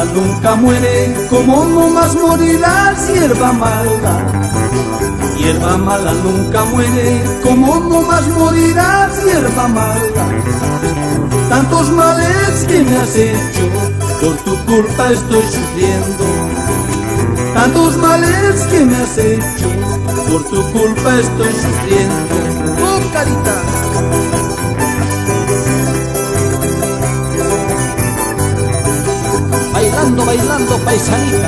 mala nunca muere, como no más morirás, hierba mala. Hierba mala nunca muere, como no más morirás, hierba mala. Tantos males que me has hecho, por tu culpa estoy sufriendo. Tantos males que me has hecho, por tu culpa estoy sufriendo. ¡Oh, carita! Bailando, bailando, paisanita.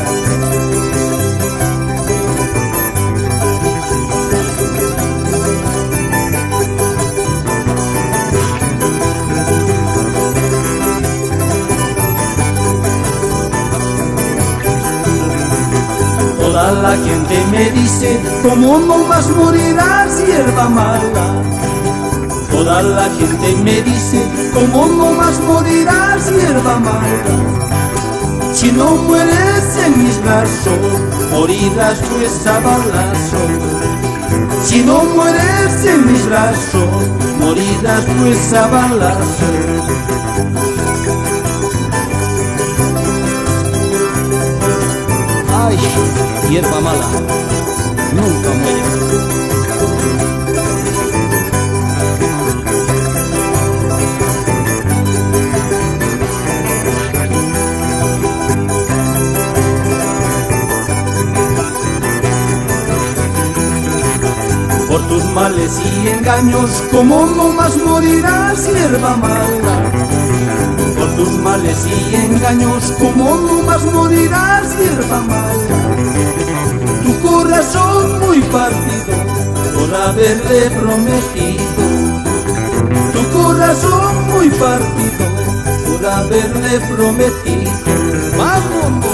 Toda la gente me dice, ¿cómo no más morirás, hierba mala? Toda la gente me dice, ¿cómo no más morirás, hierba mala? Si no mueres en mis brazos, morirás pues a balazos. Si no mueres en mis brazos, morirás pues a balazos. Ay, hierba mala, nunca muere. Por tus males y engaños, como no más morirás, hierba mala. Por tus males y engaños, como no más morirás, hierba mala. Tu corazón muy partido, por haberle prometido. Tu corazón muy partido, por haberle prometido. ¡Vamos!